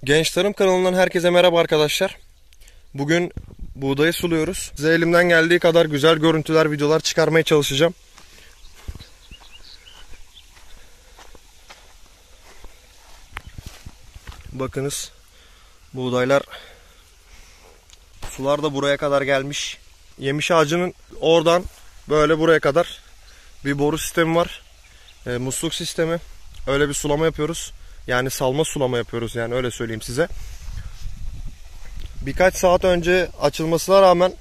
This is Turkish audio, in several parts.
Genç Tarım kanalından herkese merhaba arkadaşlar. Bugün buğdayı suluyoruz. Size elimden geldiği kadar güzel görüntüler, videolar çıkarmaya çalışacağım. Bakınız, buğdaylar, sular da buraya kadar gelmiş. Yemiş ağacının oradan böyle buraya kadar bir boru sistemi var. Musluk sistemi. Öyle bir sulama yapıyoruz. Yani salma sulama yapıyoruz, yani öyle söyleyeyim size. Birkaç saat önce açılmasına rağmen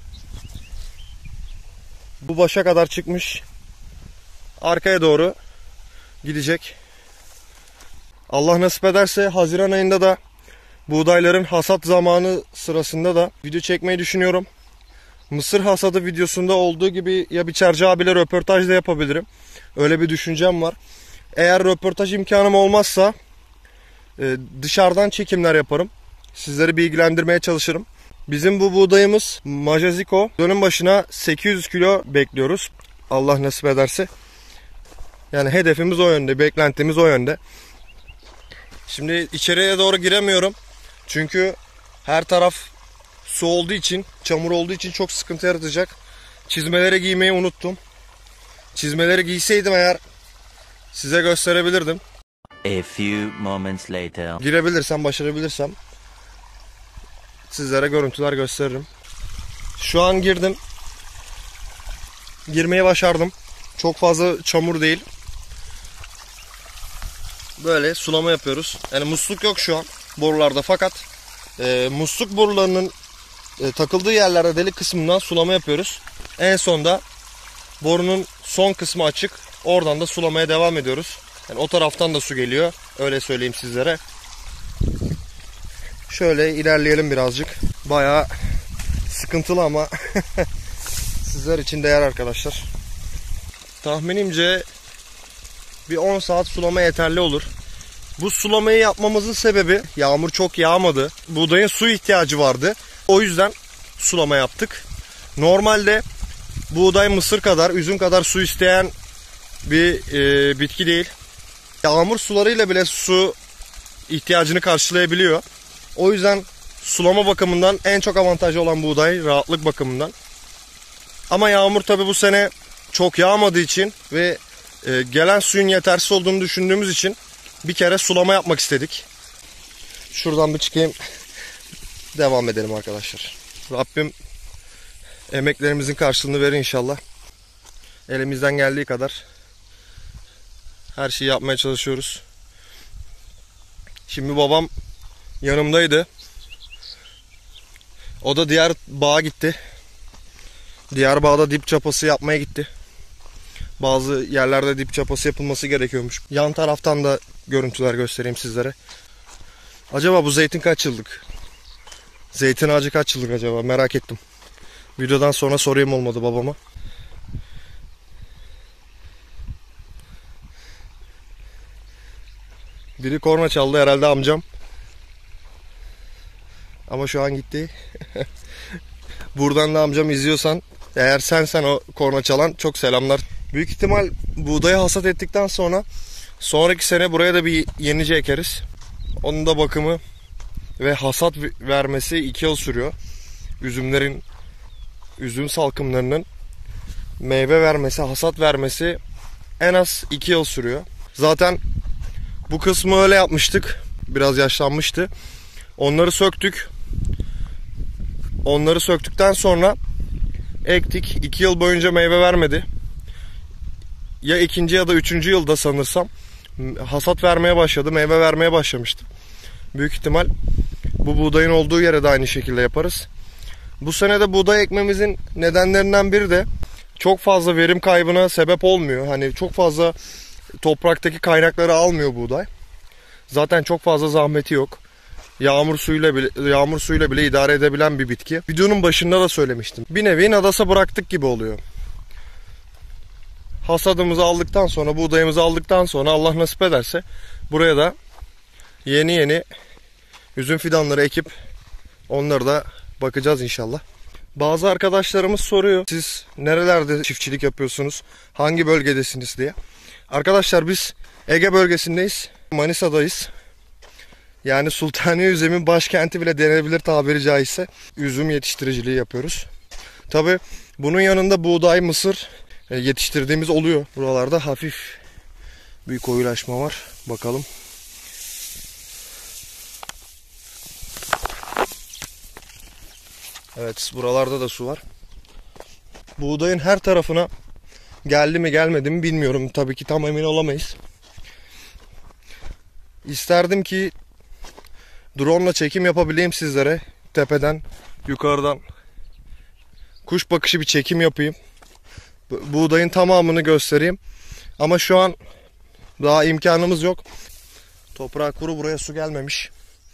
bu başa kadar çıkmış. Arkaya doğru gidecek. Allah nasip ederse Haziran ayında da buğdayların hasat zamanı sırasında da video çekmeyi düşünüyorum. Mısır hasadı videosunda olduğu gibi ya Biçerci abiyle röportaj da yapabilirim. Öyle bir düşüncem var. Eğer röportaj imkanım olmazsa dışarıdan çekimler yaparım. Sizleri bilgilendirmeye çalışırım. Bizim bu buğdayımız Majaziko. Dönüm başına 800 kilo bekliyoruz. Allah nasip ederse. Yani hedefimiz o yönde, beklentimiz o yönde. Şimdi içeriye doğru giremiyorum. Çünkü her taraf su olduğu için, çamur olduğu için çok sıkıntı yaratacak. Çizmeleri giymeyi unuttum. Çizmeleri giyseydim eğer size gösterebilirdim. A few moments later. Girebilirsem, başarabilirsem sizlere görüntüler gösteririm. Şu an girdim. Girmeyi başardım. Çok fazla çamur değil. Böyle sulama yapıyoruz. Yani musluk yok şu an borularda, fakat musluk borularının takıldığı yerlerde delik kısmından sulama yapıyoruz. En sonda borunun son kısmı açık. Oradan da sulamaya devam ediyoruz. Yani o taraftan da su geliyor. Öyle söyleyeyim sizlere. Şöyle ilerleyelim birazcık. Bayağı sıkıntılı ama sizler için değer arkadaşlar. Tahminimce bir 10 saat sulama yeterli olur. Bu sulamayı yapmamızın sebebi, yağmur çok yağmadı. Buğdayın su ihtiyacı vardı. O yüzden sulama yaptık. Normalde buğday mısır kadar, üzüm kadar su isteyen bir bitki değil. Yağmur sularıyla bile su ihtiyacını karşılayabiliyor. O yüzden sulama bakımından en çok avantajlı olan buğday, rahatlık bakımından. Ama yağmur tabi bu sene çok yağmadığı için ve gelen suyun yetersiz olduğunu düşündüğümüz için bir kere sulama yapmak istedik. Şuradan bir çıkayım. Devam edelim arkadaşlar. Rabbim emeklerimizin karşılığını verir inşallah. Elimizden geldiği kadar her şeyi yapmaya çalışıyoruz. Şimdi babam yanımdaydı. O da diğer bağa gitti. Diğer bağda dip çapası yapmaya gitti. Bazı yerlerde dip çapası yapılması gerekiyormuş. Yan taraftan da görüntüler göstereyim sizlere. Acaba bu zeytin kaç yıllık? Zeytin ağacı kaç yıllık acaba? Merak ettim. Videodan sonra sorayım olmadı babama. Biri korna çaldı, herhalde amcam. Ama şu an gitti. Buradan da amcam izliyorsan, eğer sen o korna çalan, çok selamlar. Büyük ihtimal buğdayı hasat ettikten sonra sonraki sene buraya da bir yenice ekeriz. Onun da bakımı ve hasat vermesi 2 yıl sürüyor. Üzüm salkımlarının meyve vermesi, hasat vermesi en az 2 yıl sürüyor. Zaten bu kısmı öyle yapmıştık. Biraz yaşlanmıştı. Onları söktük. Onları söktükten sonra ektik. 2 yıl boyunca meyve vermedi. Ya ikinci ya da üçüncü yılda sanırsam hasat vermeye başladı. Meyve vermeye başlamıştı. Büyük ihtimal bu buğdayın olduğu yere de aynı şekilde yaparız. Bu sene de buğday ekmemizin nedenlerinden biri de çok fazla verim kaybına sebep olmuyor. Hani çok fazla topraktaki kaynakları almıyor buğday. Zaten çok fazla zahmeti yok. Yağmur suyuyla bile idare edebilen bir bitki. Videonun başında da söylemiştim. Bir nevi nadasa bıraktık gibi oluyor. Hasadımızı aldıktan sonra, buğdayımızı aldıktan sonra Allah nasip ederse buraya da yeni üzüm fidanları ekip onları da bakacağız inşallah. Bazı arkadaşlarımız soruyor, siz nerelerde çiftçilik yapıyorsunuz, hangi bölgedesiniz diye. Arkadaşlar biz Ege bölgesindeyiz, Manisa'dayız. Yani Sultaniye Üzüm'ün başkenti bile denebilir tabiri caizse. Üzüm yetiştiriciliği yapıyoruz. Tabi bunun yanında buğday, mısır yetiştirdiğimiz oluyor. Buralarda hafif bir koyulaşma var. Bakalım. Evet, buralarda da su var. Buğdayın her tarafına geldi mi gelmedi mi bilmiyorum. Tabii ki tam emin olamayız. İsterdim ki drone ile çekim yapabileyim sizlere. Tepeden, yukarıdan kuş bakışı bir çekim yapayım. Buğdayın tamamını göstereyim. Ama şu an daha imkanımız yok. Toprağı kuru, buraya su gelmemiş.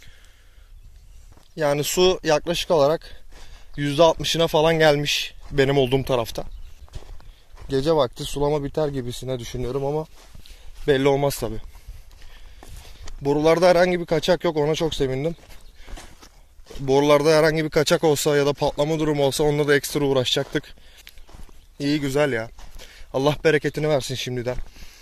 Yani su yaklaşık olarak %60'ına falan gelmiş benim olduğum tarafta. Gece vakti sulama biter gibisine düşünüyorum ama belli olmaz tabi. Borularda herhangi bir kaçak yok, ona çok sevindim. Borularda herhangi bir kaçak olsa ya da patlama durumu olsa onunla da ekstra uğraşacaktık. İyi, güzel ya. Allah bereketini versin şimdiden.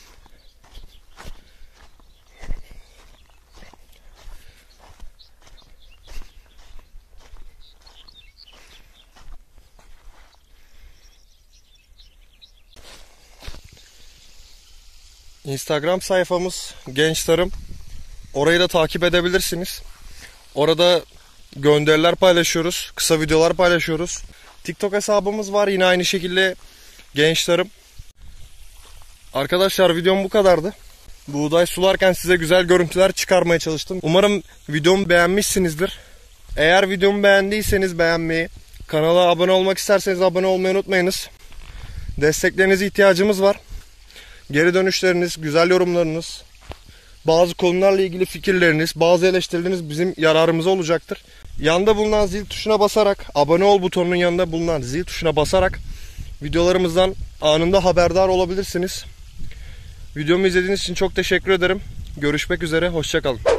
Instagram sayfamız Genç Tarım. Orayı da takip edebilirsiniz. Orada gönderiler paylaşıyoruz. Kısa videolar paylaşıyoruz. TikTok hesabımız var. Yine aynı şekilde Genç Tarım. Arkadaşlar videom bu kadardı. Buğday sularken size güzel görüntüler çıkarmaya çalıştım. Umarım videomu beğenmişsinizdir. Eğer videomu beğendiyseniz beğenmeyi, kanala abone olmak isterseniz abone olmayı unutmayınız. Desteklerinize ihtiyacımız var. Geri dönüşleriniz, güzel yorumlarınız, bazı konularla ilgili fikirleriniz, bazı eleştirileriniz bizim yararımıza olacaktır. Yanında bulunan zil tuşuna basarak, abone ol butonunun yanında bulunan zil tuşuna basarak videolarımızdan anında haberdar olabilirsiniz. Videomu izlediğiniz için çok teşekkür ederim. Görüşmek üzere, hoşça kalın.